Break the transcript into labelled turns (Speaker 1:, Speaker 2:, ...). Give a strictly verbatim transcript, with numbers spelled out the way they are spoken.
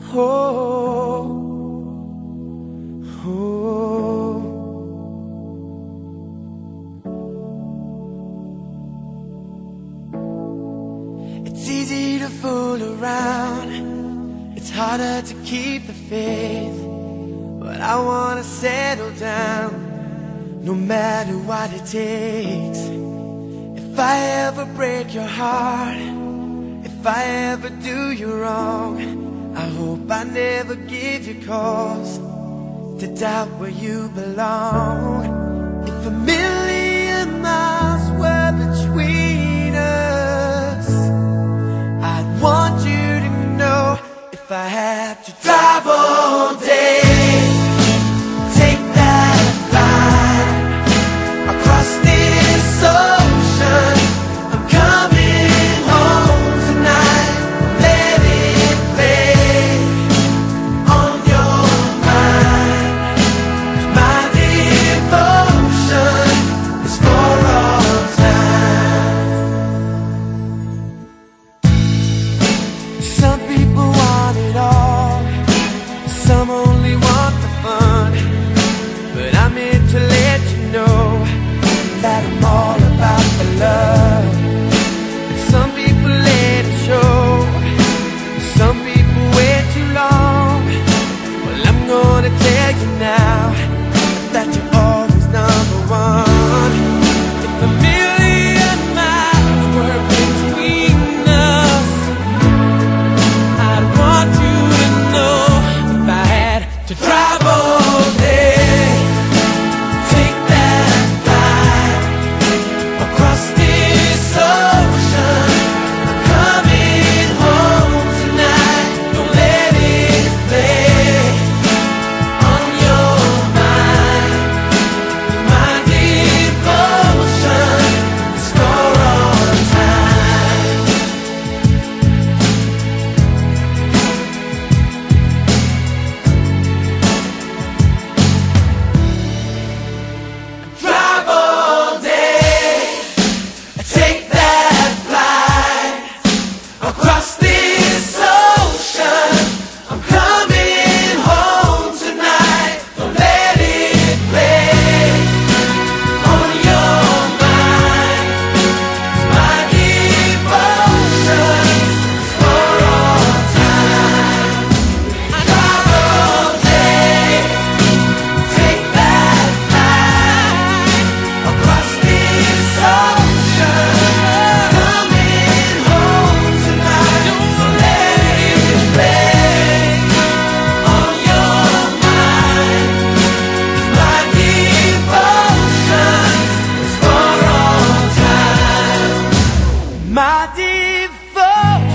Speaker 1: Oh, oh. It's easy to fool around, it's harder to keep the faith, but I wanna settle down, no matter what it takes. If I ever break your heart, if I ever do you wrong, I hope I never give you cause to doubt where you belong. If a million miles were between us, I'd want you to know, if I had to drive all day, take that flight across this ocean, I'm coming home tonight. Let it play on your mind, 'cause my devotion is for all time. Some people want it all, some only want the fun, but I'm here to let you know that I'm all about the love. And some people let it show, some people wait too long. Well, I'm gonna tell you now that you're always number one. If a million miles were between us, I'd want you to know, if I had to drive all day, take that flight across this ocean, I'm coming home tonight. Don't let it play on your mind, 'cause my devotion is for all time. Drive all day, take that flight across this ocean, I'm coming home tonight. Don't let it play on your mind, 'cause my devotion is for all time. Drive all day, take that flight across this ocean, coming home tonight. Don't let it play on your mind, 'cause my devotion is for all time. My devotion